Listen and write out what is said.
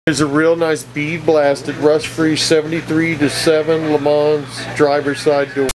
There's a real nice bead blasted rust-free 73 to 7 LeMans driver's side door.